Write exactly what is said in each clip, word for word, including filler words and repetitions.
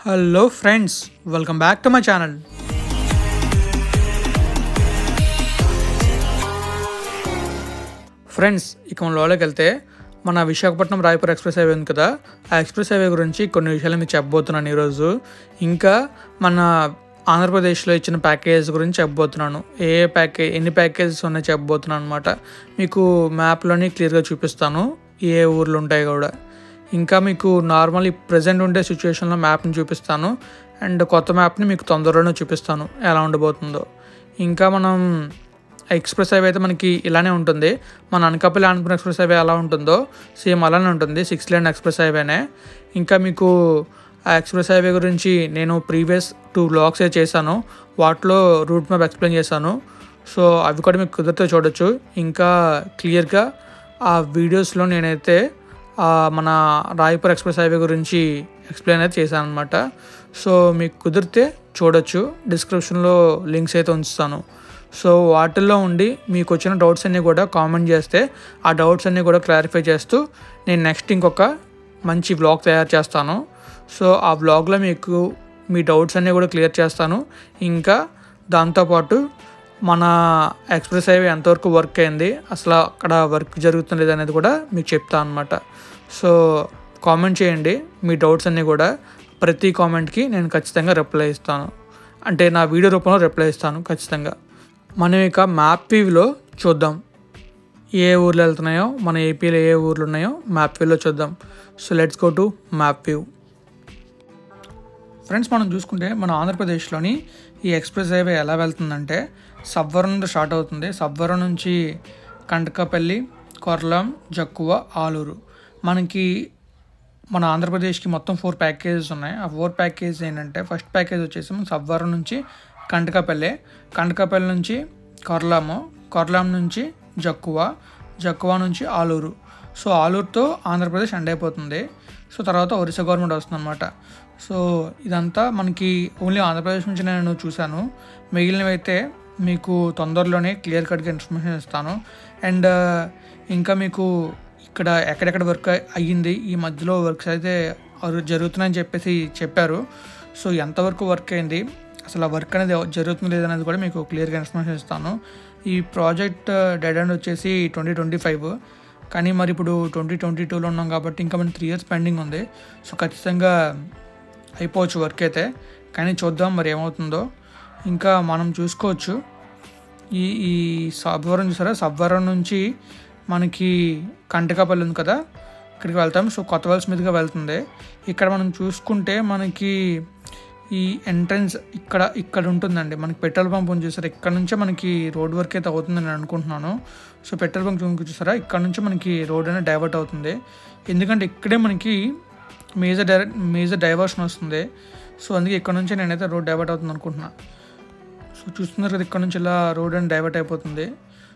Hello friends, welcome back to my channel. Friends ఇక మన లోపలికి వెళ్తే మన విశాఖపట్నం రాయపూర్ ఎక్స్ప్రెస్ హైవే ఉంది కదా, ఆ ఎక్స్ప్రెస్ హైవే గురించి కొన్ని విషయాలు మీకు చెప్పబోతున్నాను ఈరోజు. ఇంకా మన ఆంధ్రప్రదేశ్లో ఇచ్చిన ప్యాకేజ్ గురించి చెప్పబోతున్నాను. ఏ ఏ ప్యాకేజ్ ఎన్ని ప్యాకేజెస్ ఉన్నాయో చెప్పబోతున్నాను అనమాట. మీకు మ్యాప్లోని క్లియర్గా చూపిస్తాను ఏ ఊర్లు ఉంటాయి కూడా. ఇంకా మీకు నార్మల్ ప్రజెంట్ ఉండే సిచ్యువేషన్లో మ్యాప్ని చూపిస్తాను అండ్ కొత్త మ్యాప్ని మీకు తొందరలోనే చూపిస్తాను ఎలా ఉండబోతుందో. ఇంకా మనం ఎక్స్ప్రెస్ హైవే అయితే మనకి ఇలానే ఉంటుంది. మన అనకాపల్లి ఆంధ్రప్రదేశ్ ఎక్స్ప్రెస్ హైవే ఎలా ఉంటుందో సేమ్ అలానే ఉంటుంది, సిక్స్ లేన్ ఎక్స్ప్రెస్ హైవేనే. ఇంకా మీకు ఆ ఎక్స్ప్రెస్ హైవే గురించి నేను ప్రీవియస్ టూ వ్లాగ్స్ ఏ చేశాను, వాటిలో రూట్ మ్యాప్ ఎక్స్ప్లెయిన్ చేశాను. సో అవి కూడా మీకు కుదిరితే చూడొచ్చు. ఇంకా క్లియర్గా ఆ వీడియోస్లో నేనైతే మన రాయపూర్ ఎక్స్ప్రెస్ హైవే గురించి ఎక్స్ప్లెయిన్ అయితే చేశాను అనమాట. సో మీకు కుదిరితే చూడొచ్చు, డిస్క్రిప్షన్లో లింక్స్ అయితే ఉంచుతాను. సో వాటిల్లో ఉండి మీకు వచ్చిన డౌట్స్ అన్నీ కూడా కామెంట్ చేస్తే ఆ డౌట్స్ అన్నీ కూడా క్లారిఫై చేస్తూ నేను నెక్స్ట్ ఇంకొక మంచి వ్లాగ్ తయారు చేస్తాను. సో ఆ వ్లాగ్లో మీకు మీ డౌట్స్ అన్నీ కూడా క్లియర్ చేస్తాను. ఇంకా దాంతోపాటు మన ఎక్స్ప్రెస్ హైవే ఎంతవరకు వర్క్ అయింది, అసలు అక్కడ వర్క్ జరుగుతుంది అనేది కూడా మీకు చెప్తాను అనమాట. సో కామెంట్ చేయండి మీ డౌట్స్ అన్నీ కూడా. ప్రతి కామెంట్కి నేను ఖచ్చితంగా రిప్లై ఇస్తాను, అంటే నా వీడియో రూపంలో రిప్లై ఇస్తాను ఖచ్చితంగా. మనం ఇక మ్యాప్ వ్యూలో చూద్దాం ఏ ఊర్లు వెళ్తున్నాయో, మన ఏపీలో ఏ ఊర్లు ఉన్నాయో మ్యాప్ వ్యూలో చూద్దాం. So let's go to map view. Friends మనం చూసుకుంటే మన ఆంధ్రప్రదేశ్లోని ఈ ఎక్స్ప్రెస్ హైవే ఎలా వెళ్తుందంటే సబ్బవరం నుండి స్టార్ట్ అవుతుంది. సబ్బవరం నుంచి కంటకపల్లి, కొర్లం, జక్కువ, ఆలూరు. మనకి మన ఆంధ్రప్రదేశ్కి మొత్తం ఫోర్ ప్యాకేజెస్ ఉన్నాయి. ఆ ఫోర్ ప్యాకేజ్ ఏంటంటే ఫస్ట్ ప్యాకేజ్ వచ్చేసి మన సబ్బవరం నుంచి కంటకపల్లి, కంటకపల్లి నుంచి కొర్లాము, కొర్లాం నుంచి జక్కువ, జక్కువ నుంచి ఆలూరు. సో ఆలూరుతో ఆంధ్రప్రదేశ్ ఎండ్ అయిపోతుంది. సో తర్వాత ఒరిస్సా గవర్నమెంట్ వస్తుంది అనమాట. సో ఇదంతా మనకి ఓన్లీ ఆంధ్రప్రదేశ్ నుంచి నేను చూశాను, మిగిలినవి అయితే మీకు తొందరలోనే క్లియర్ కట్గా ఇన్ఫర్మేషన్ ఇస్తాను. అండ్ ఇంకా మీకు ఇక్కడ ఎక్కడెక్కడ వర్క్ అయ్యింది, ఈ మధ్యలో వర్క్స్ అయితే జరుగుతున్నాయని చెప్పేసి చెప్పారు. సో ఎంతవరకు వర్క్ అయింది, అసలు ఆ వర్క్ అనేది జరుగుతుంది లేదనేది కూడా మీకు క్లియర్గా ఇన్ఫర్మేషన్ ఇస్తాను. ఈ ప్రాజెక్ట్ డెడ్ ఎండ్ వచ్చేసి ట్వంటీ ట్వంటీ ఫైవ్ కానీ మరి ఇప్పుడు ట్వంటీ ట్వంటీ టూలో ఉన్నాం కాబట్టి ఇంకా మన త్రీ ఇయర్స్ పెండింగ్ ఉంది. సో ఖచ్చితంగా అయిపోవచ్చు వర్క్ అయితే, కానీ చూద్దాం మరి ఏమవుతుందో. ఇంకా మనం చూసుకోవచ్చు ఈ ఈ సబ్బవరం చూసారా, సబ్బవరం నుంచి మనకి కంటకపల్లి ఉంది కదా, ఇక్కడికి వెళ్తాం. సో కొత్త వలస మీదుగా వెళ్తుంది. ఇక్కడ మనం చూసుకుంటే మనకి ఈ ఎంట్రన్స్ ఇక్కడ ఇక్కడ ఉంటుందండి. మనకి పెట్రోల్ పంప్ ఉంది చూసారా, ఇక్కడ నుంచే మనకి రోడ్ వర్క్ అయితే అవుతుందని నేను అనుకుంటున్నాను. సో పెట్రోల్ బంక్ చూసారా, ఇక్కడ నుంచి మనకి రోడ్ అనేది డైవర్ట్ అవుతుంది. ఎందుకంటే ఇక్కడే మనకి మేజర్ డైర మేజర్ డైవర్షన్ వస్తుంది. సో అందుకే ఇక్కడ నుంచి నేనైతే రోడ్ డైవర్ట్ అవుతుంది అనుకుంటున్నా. సో చూస్తున్నారు కదా, ఇక్కడ నుంచి ఇలా రోడ్ అని డైవర్ట్ అయిపోతుంది.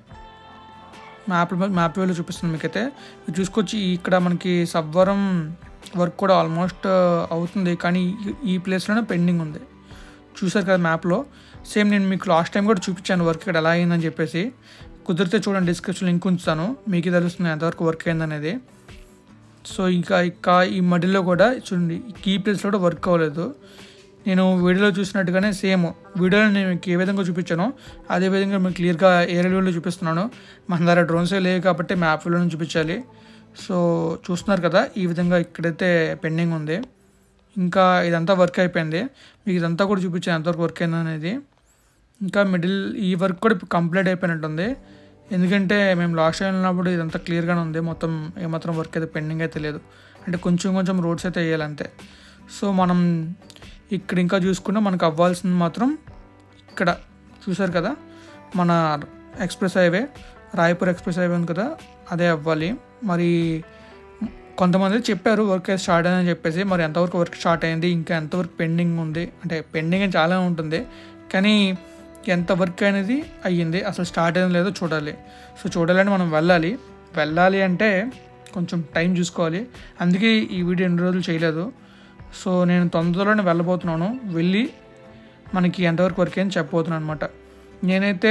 మ్యాప్ మ్యాప్ వేలో చూపిస్తుంది మీకైతే. మీరు చూసుకొచ్చి ఇక్కడ మనకి సబ్బవరం వర్క్ కూడా ఆల్మోస్ట్ అవుతుంది, కానీ ఈ ప్లేస్లోనే పెండింగ్ ఉంది. చూసారు కదా మ్యాప్లో. సేమ్ నేను మీకు లాస్ట్ టైం కూడా చూపించాను వర్క్ ఇక్కడ ఎలా అయిందని చెప్పేసి. కుదిరితే చూడండి, డిస్క్రిప్షన్ లింక్ ఉంచుతాను, మీకు తెలుస్తుంది ఎంతవరకు వర్క్ అయిందనేది. సో ఇంకా ఇంకా ఈ మధ్యలో కూడా చూడండి, ఈ ప్లేస్లో కూడా వర్క్ అవ్వలేదు. నేను వీడియోలో చూసినట్టుగానే సేమ్ వీడియోలో నేను మీకు ఏ విధంగా చూపించానో అదే విధంగా మీకు క్లియర్గా ఏరియల్ వ్యూలో చూపిస్తున్నాను. మన దగ్గర డ్రోన్స్ లేవు కాబట్టి మ్యాప్ వ్యూలో చూపించాలి. సో చూస్తున్నారు కదా, ఈ విధంగా ఇక్కడైతే పెండింగ్ ఉంది. ఇంకా ఇదంతా వర్క్ అయిపోయింది, మీకు ఇదంతా కూడా చూపించాను ఎంతవరకు వర్క్ అయింది అనేది. ఇంకా మిడిల్ ఈ వర్క్ కూడా కంప్లీట్ అయిపోయినట్టుంది, ఎందుకంటే మేము లాస్ట్ టైం వెళ్ళినప్పుడు ఇదంతా క్లియర్గానే ఉంది. మొత్తం ఏమాత్రం వర్క్ అయితే పెండింగ్ అయితే లేదు, అంటే కొంచెం కొంచెం రోడ్స్ అయితే వేయాలంతే. సో మనం ఇక్కడ ఇంకా చూసుకుంటే మనకు అవ్వాల్సింది మాత్రం ఇక్కడ చూసారు కదా, మన express highway Raipur express highway ఉంది కదా, అదే అవ్వాలి. మరి కొంతమంది చెప్పారు వర్క్ స్టార్ట్ అయిందని చెప్పేసి, మరి ఎంతవరకు వర్క్ స్టార్ట్ అయింది, ఇంకా ఎంతవరకు పెండింగ్ ఉంది, అంటే పెండింగ్ అని చాలా ఉంటుంది, కానీ ఎంత వర్క్ అనేది అయ్యింది, అసలు స్టార్ట్ అయింది లేదో చూడాలి. సో చూడాలంటే మనం వెళ్ళాలి. వెళ్ళాలి అంటే కొంచెం టైం చూసుకోవాలి, అందుకే ఈ వీడియో ఎన్ని రోజులు చేయలేదు. సో నేను తొందరలోనే వెళ్ళబోతున్నాను, వెళ్ళి మనకి ఎంతవరకు వర్క్ అయింది చెప్పబోతున్నాను అనమాట. నేనైతే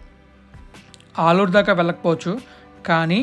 ఆలూరు దాకా వెళ్ళకపోవచ్చు, కానీ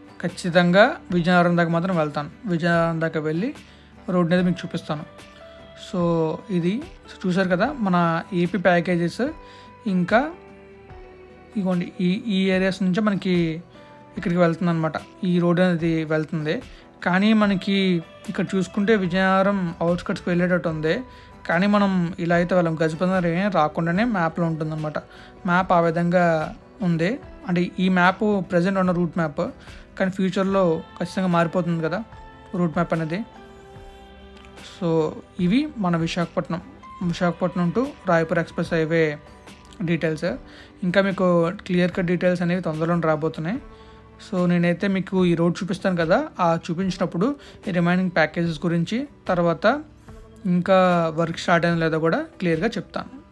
ఖచ్చితంగా విజయనగరం దాకా మాత్రం వెళ్తాను. విజయనగరం దాకా వెళ్ళి రోడ్ అనేది మీకు చూపిస్తాను. సో ఇది చూసారు కదా మన ఏపీ ప్యాకేజెస్. ఇంకా ఇగోండి ఈ ఈ ఏరియాస్ నుంచి మనకి ఇక్కడికి వెళ్తుంది అనమాట, ఈ రోడ్ అనేది వెళ్తుంది. కానీ మనకి ఇక్కడ చూసుకుంటే విజయనగరం అవుట్స్కట్స్కి వెళ్ళేటట్టు ఉంది, కానీ మనం ఇలా అయితే వెళ్ళాం. గజపతి ఏం రాకుండానే మ్యాప్లో ఉంటుందన్నమాట. మ్యాప్ ఆ విధంగా ఉంది. అంటే ఈ మ్యాప్ ప్రజెంట్ ఉన్న రూట్ మ్యాప్, కానీ ఫ్యూచర్లో ఖచ్చితంగా మారిపోతుంది కదా రూట్ మ్యాప్ అనేది. సో ఇవి మన Visakhapatnam Visakhapatnam to Raipur express highway details. ఇంకా మీకు క్లియర్ కట్ డీటెయిల్స్ అనేవి తొందరలో రాబోతున్నాయి. సో నేనైతే మీకు ఈ రోడ్ చూపిస్తాను కదా, ఆ చూపించినప్పుడు ఈ రిమైనింగ్ ప్యాకేజెస్ గురించి, తర్వాత ఇంకా వర్క్ స్టార్ట్ అయిన లేదో కూడా క్లియర్గా చెప్తాను.